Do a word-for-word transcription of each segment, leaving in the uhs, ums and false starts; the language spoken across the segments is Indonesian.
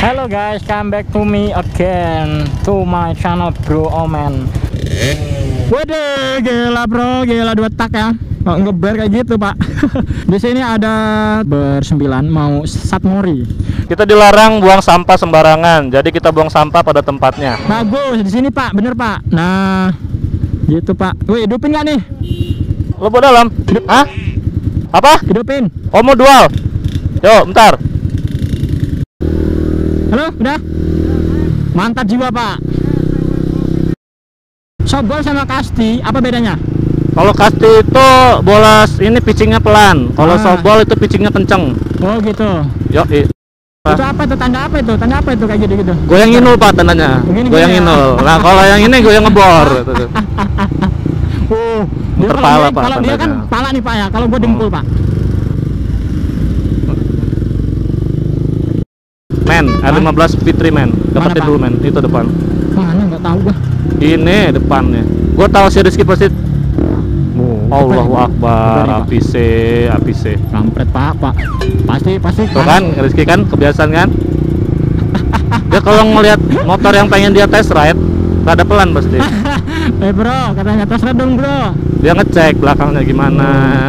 Hello guys, come back to me again to my channel Bro Omen. Waduh, gila bro, gila dua tak ya. Oh, ngeber kayak gitu pak. Di sini ada bersembilan mau satmori. Kita dilarang buang sampah sembarangan, jadi kita buang sampah pada tempatnya. Bagus di sini pak, bener pak. Nah, gitu pak. Wih, hidupin nggak nih? Lo bawa dalam? Hah? Apa? Hidupin. Oh mau dual? Yo, bentar. Halo, udah? Mantap jiwa pak. Sobol sama kasti, apa bedanya? Kalau kasti itu bola ini pitchingnya pelan. Kalau Ah. sobol itu pitchingnya kenceng. Oh gitu. Yo, i- Itu apa itu? Tanda apa itu? Tanda apa itu kayak gitu-gitu? goyang inul pak tandanya. Begini, Goyang gini ya? inul. Nah kalau yang ini goyang ngebor. Oh, dia Muter kalau pala, dia- Pak, kalau dia kan tandanya. pala nih pak ya, kalau gua dengkul pak. Men, R lima belas Fitri men. Mana, Dapetin Pak? dulu men, itu depan. Mana nggak tahu gua. Ini depannya. Gua tahu si Rizky pasti. Oh, Allahu Akbar, Apa nih, Pak? A P C, A P C. Kampret pak, pak. Pasti pasti. Tuh kan, Rizky kan kebiasaan kan? Dia kalau ngelihat motor yang pengen dia test ride, rada pelan pasti. Eh bro, katanya tes dong bro. Dia ngecek belakangnya gimana.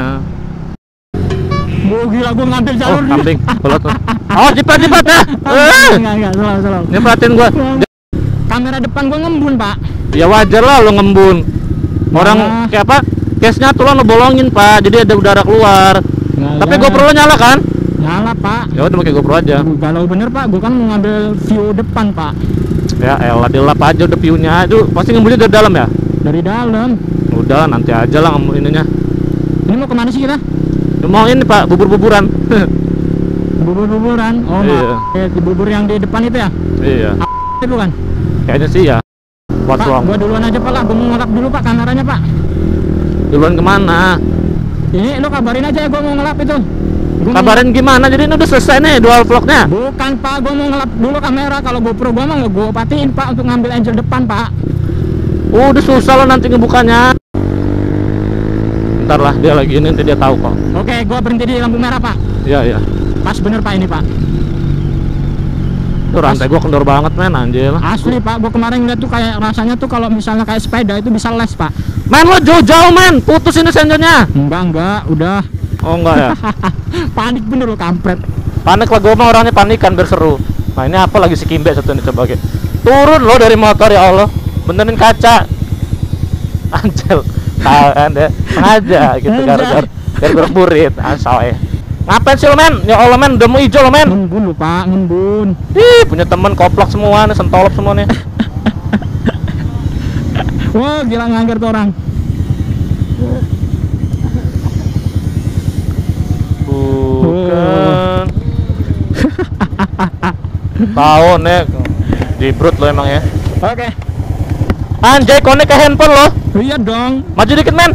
Oh gila, gua ngambil Oh, jalur nih. kambing, pelot. Oh, jipat jipat ya. Eh, Enggak enggak, salah salah. ini perhatiin gua. Kamera depan gua ngembun pak. Ya wajar lah lo ngembun. Orang Malah. kayak apa? Case-nya tuh lo bolongin pak, jadi ada udara keluar. Nggak Tapi ada. GoPro lo nyala kan? Nyala pak. Ya udah pakai GoPro aja. Galau bener pak, gua kan mau ngambil view depan pak. Ya elah dilap aja udah view-nya. Itu pasti ngembunnya dari dalam ya? Dari dalam. Udah nanti aja lah ngembun ininya. Ini mau kemana sih kita? Mau ini pak, bubur-buburan. Bubur-buburan. Oh Iya. maaf. Eh, di bubur yang di depan itu ya? Iya. Itu kan? Kayaknya sih ya. What's Pak, wrong? gua duluan aja pak lah, gua mau ngelap dulu pak kameranya pak. Duluan kemana? Ini lu kabarin aja ya, gua mau ngelap itu. Gua mau- Kabarin gimana? Jadi ini udah selesai nih dual vlognya. Bukan pak, gua mau ngelap dulu kamera. Kalau GoPro gua mah nggak gua patiin pak untuk ngambil angel depan pak. Udah susah lo nanti ngebukanya. Ntar lah dia lagi ini nanti dia tahu kok. Oke, gua berhenti di lampu merah pak. Iya iya. Pas bener pak ini pak. Tuh rantai gua kendor banget men anjir. Asli pak, gua kemarin ngeliat tuh kayak rasanya tuh kalau misalnya kayak sepeda itu bisa les pak. Men lo jauh-jauh men, putus ini sensornya. Enggak enggak, udah. Oh enggak ya. Panik bener lo kampret. Panik lah gua mah orangnya panikan biar seru. Nah ini apa lagi si Kimbe satu ini coba oke. Turun lo dari motor ya Allah. Benerin kaca. Anjel. Tahu kan deh. Sengaja gitu gara-gara gara-gara burit asal ya. Ngapain sih lo men? Ya Allah men, udah mau hijau lo men. Ngembun lo pak, ngembun. Ih, punya temen koplak semua nih, sentolop semua nih. Wah gila nganggar tuh orang. Bukan. Tahu nih, jibrut lo emang ya. Oke. Anjay, konek ke handphone lo. Iya dong. Maju dikit men.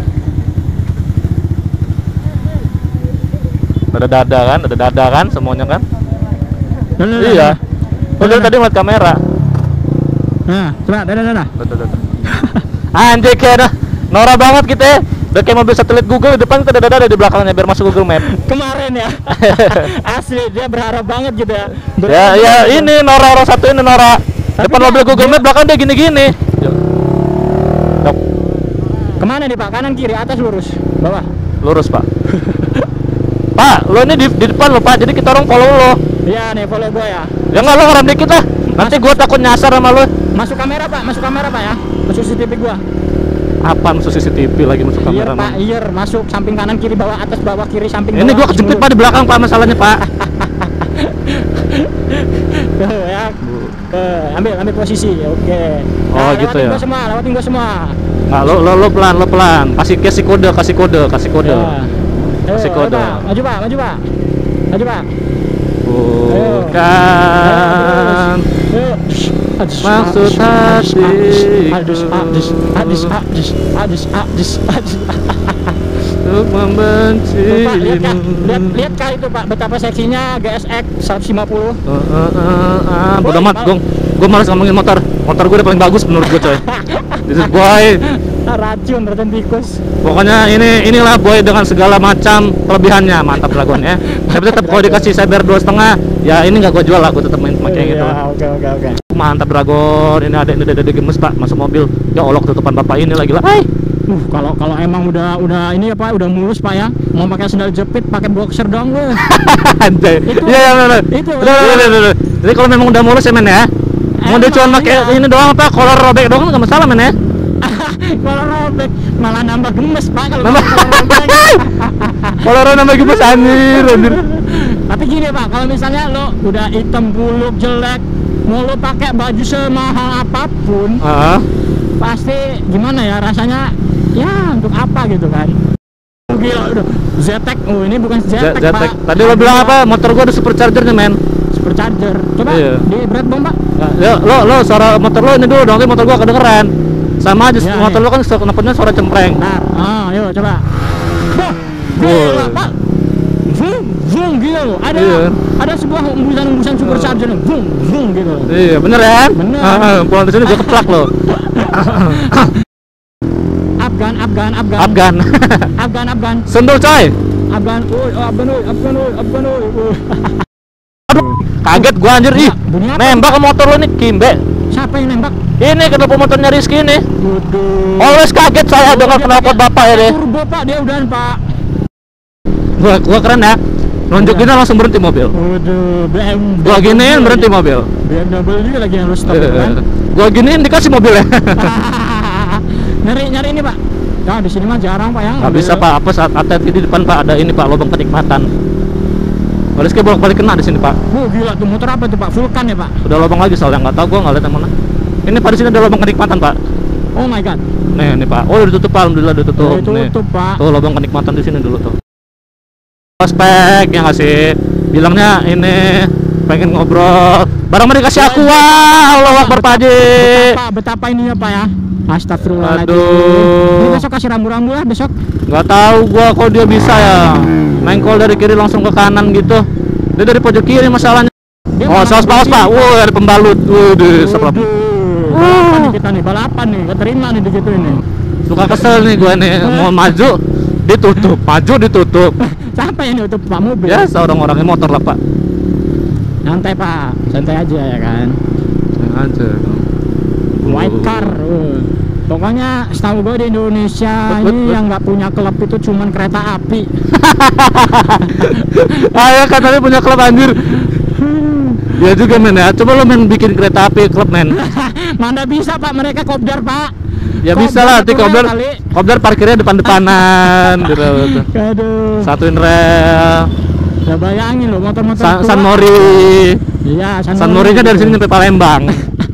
Ada dada kan, ada dada kan, semuanya kan. Iya. Udah tadi ngeliat kamera. Nah, coba dadah dadah. Tuh, tuh, tuh, tuh. Anjay kayak dah Nora banget kita ya. Udah kayak mobil satelit Google di depan, kita ada dada di belakangnya biar masuk Google Map. Kemarin ya. Asli dia berharap banget gitu ya. Ya Berharap ya banget. ini Nora orang satu ini Nora. Tapi Depan dia- mobil Google Map belakang dia gini-gini. Yuk, Kemana nih pak? Kanan kiri atas lurus bawah. lurus pak. Pak, lo ini di, di depan lo pak, jadi kita orang follow lo. Iya nih follow gua ya. Ya nggak lo ngerem dikit lah. Nanti gua takut nyasar sama lo. Masuk kamera pak, masuk kamera pak ya. Masuk C C T V gua. Apaan masuk C C T V lagi masuk Iya kamera? pak, Mang? iya masuk samping kanan kiri bawah atas bawah kiri samping Ini bawah. gua kejepit pak di belakang pak masalahnya pak. Tuh, ya. Tuh, ambil ambil posisi. Oke. Oh, gitu lewatin ya. Gua semua, lewatin gua semua. Nggak lo lo lo pelan lo pelan. Kasih kasih kode kasih kode kasih kode. Ya. Ayo, Kasih ayo, kode. Pak. Maju pak, maju pak. Maju pak. Bukan Ayo. Adus, maksud adus, hati. adus, adus, adus, adus, adus, adus, adus. Untuk membenci. Tuh, Pak, lihat kah? Lihat, lihat kah itu Pak betapa seksinya G S X seratus lima puluh. Uh, uh, uh, uh. Bodoh Boy, amat, Pak. gue gue malas ngomongin motor. Motor gue udah paling bagus menurut gue coy. This is boy. Racun, racun tikus. Pokoknya ini inilah boy dengan segala macam kelebihannya, mantap Dragon ya. Tapi tetap kalau dikasih cyber dua setengah, ya ini nggak gua jual lah, gua tetap main pakai gitu. Oke oke oke. Mantap Dragon, ini ada ini ada, ada gemes pak, masuk mobil. Ya Allah ketutupan bapak ini lagi lah. Hai. Uh, kalau kalau emang udah udah ini apa udah mulus pak ya, mau pakai sandal jepit, pakai boxer dong lu. Anjay. Itu- Iya iya benar. itu- Udah, udah, udah, udah. Jadi kalau memang udah mulus ya men ya. Mau dia Emang, cuma pakai iya. ini doang apa, kolor robek doang nggak masalah men ya. Kalau robek malah nambah gemes pak kalau Nambah- kalau robek. Kolor nambah gemes anjir, anjir. Tapi gini pak, kalau misalnya lo udah hitam buluk jelek, mau lo pakai baju semahal apapun, Heeh. pasti gimana ya rasanya? Ya untuk apa gitu kan? Oh, gila udah Zetek, oh ini bukan Zetek, Zetek. pak. Tadi lo bilang apa? Motor gua ada superchargernya men. Supercharger. Coba Iya. di berat bom pak. Ya, lo lo suara motor lo ini dulu dong, tapi motor gua kedengeran. Sama aja Ya, motor iya. lo kan suara knalpotnya suara cempreng. Nah, ah, yuk coba. Wah, Wow. gila pak. Zoom, zoom gila lo. Ada Iya. ada sebuah embusan-embusan supercharger, zoom, zoom gitu. Iya, bener ya? Bener. Ah, pulang dari sini gua keplak lo. Afgan, Afgan, Afgan, Afgan. Afgan, Afgan, Sendul coy. Afgan, oi, oh, Afgan, oi, Afgan, oi, Afgan, oi. oi. Kaget gua anjir ih. Bunyi apa? Nembak ke motor lo nih, Kimbe. Siapa yang nembak? Ini kenapa motornya Rizky ini? Waduh. Always kaget saya dengan Dia knalpot pakai- bapak ya deh. Turbo pak, dia udahan pak. Gua gua keren ya. Nunjukin Iya. langsung berhenti mobil. Waduh, B M W. Gua giniin berhenti mobil. B M W lagi yang harus stop gitu kan. Gua giniin dikasih mobil ya. nyari nyari ini pak. Nah di sini mah jarang pak ya. Nggak bisa pak, apa saat hati-hati di depan pak ada ini pak lubang kenikmatan. Rizky bolak-balik kena di sini pak. Oh gila tuh motor apa tuh pak? Vulkan ya pak? Udah lubang lagi soalnya nggak tahu gua nggak lihat yang mana. Ini pak di sini ada lubang kenikmatan pak. Oh my god. Nih nih pak. Oh udah ditutup pak, alhamdulillah udah tutup. Oh, itu Nih. tutup pak. Tuh lubang kenikmatan di sini dulu tuh. Prospek yang ngasih bilangnya ini pengen ngobrol. Barang mau dikasih aku wah, Allah Akbar Pak Haji. Betapa betapa ininya pak ya. Astagfirullahaladzim. Aduh. Ini besok kasih rambu-rambu lah besok. Nggak tahu gua kok dia bisa ya. Nengkol dari kiri langsung ke kanan gitu. Dia dari pojok kiri masalahnya. Dia Oh, malah saus paus begini, Pak. Wah, ada pembalut. Waduh, serem. Waduh. Balapan nih kita nih, balapan nih, keterima nih di gitu ini. Suka kesel nih gua nih, mau maju ditutup, maju ditutup. Sampai ini untuk pak mobil. Biasa orang-orangnya motor lah, Pak. Santai pak, santai aja ya kan. Aja. White car. uh. Pokoknya setahu gue di Indonesia Bet, bet, ini bet. yang nggak punya klub itu cuman kereta api. Ayo katanya punya klub anjir. Ya juga men ya. Coba lo men bikin kereta api klub men. Mana bisa pak, mereka kopdar pak. Ya bisa lah, nanti satu rel kopdar kali. kopdar parkirnya depan-depanan gitu. Aduh. Satuin rel. Ya bayangin loh motor-motor San, tua. San Mori. Iya, San, San Morinya dari sini sampai Palembang.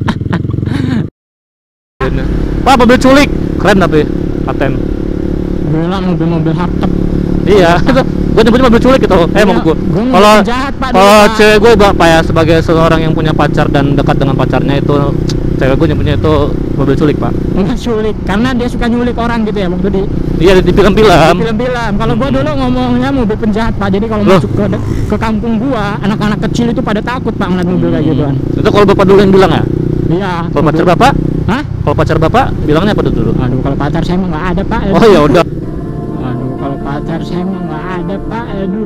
Pak, mobil culik. Keren tapi paten. Gila mobil-mobil hardtop. Iya, itu gue nyebutnya mobil culik gitu. Eh, Iya, mau gue. gua mau Kalau penjahat, Pak, kalau dulu, Pak. cewek gue bapak ya sebagai seorang yang punya pacar dan dekat dengan pacarnya itu, cewek gue nyebutnya itu mobil culik pak. Mobil culik karena dia suka nyulik orang gitu ya waktu di Iya di film-film. di film-film. Kalau gua dulu ngomongnya mobil penjahat pak. Jadi kalau Loh. masuk ke ke kampung gua, anak-anak kecil itu pada takut pak ngeliat mobil kayak gituan. Itu kalau bapak dulu yang bilang ya. Iya. Kalau pacar bapak, Hah? kalau pacar bapak bilangnya apa dulu? Aduh, kalau pacar saya mah nggak ada pak. Oh ya udah. Aduh, kalau pacar saya mah nggak ada pak. Aduh.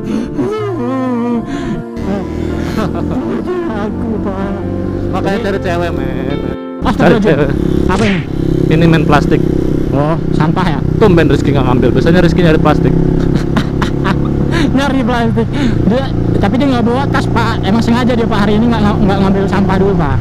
Aku pak. Makanya cari cewek men. Cari Astagfirullahaladzim. cewek. Apa ini? Ini men plastik. Oh, sampah ya? Tumben Rizky nggak ngambil. Biasanya Rizky nyari plastik. Nyari plastik. Dia, tapi dia nggak bawa tas pak. Emang sengaja dia pak hari ini nggak nggak ngambil sampah dulu pak.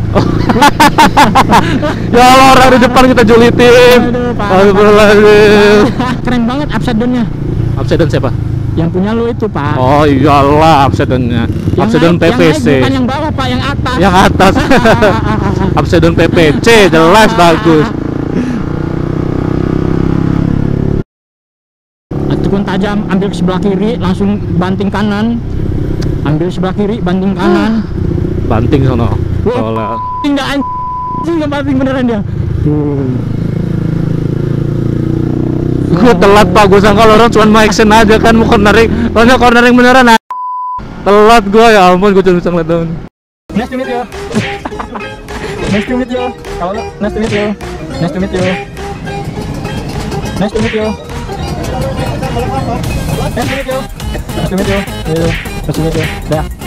Ya Allah orang di depan kita julitin. Aduh, parah, Astagfirullahaladzim. Keren banget upside down-nya. Upside down siapa? Yang punya lu itu pak. Oh iyalah upside down-nya. Yang Upside down naik- yang P V naik C. bukan yang bawah pak, yang atas. Yang atas. Upside down P P C jelas bagus. Tukun tajam, ambil ke sebelah kiri, langsung banting kanan. Ambil sebelah kiri, banting kanan. Banting sono. Wah. Soalnya. Tidak anjing, nggak banting beneran dia. Gue telat pak, gue sangka orang cuma mau action aja kan, mau cornering. Soalnya cornering beneran ah. Telat gue ya ampun, gue cuma bisa ngeliat doang. Nice to meet you. Nice to meet you. Kalau lu, nice to meet you. Nice to meet you. Nice to meet you. Nice to meet you. Nice to meet you. Nice to meet you. Nice to meet you. Dah.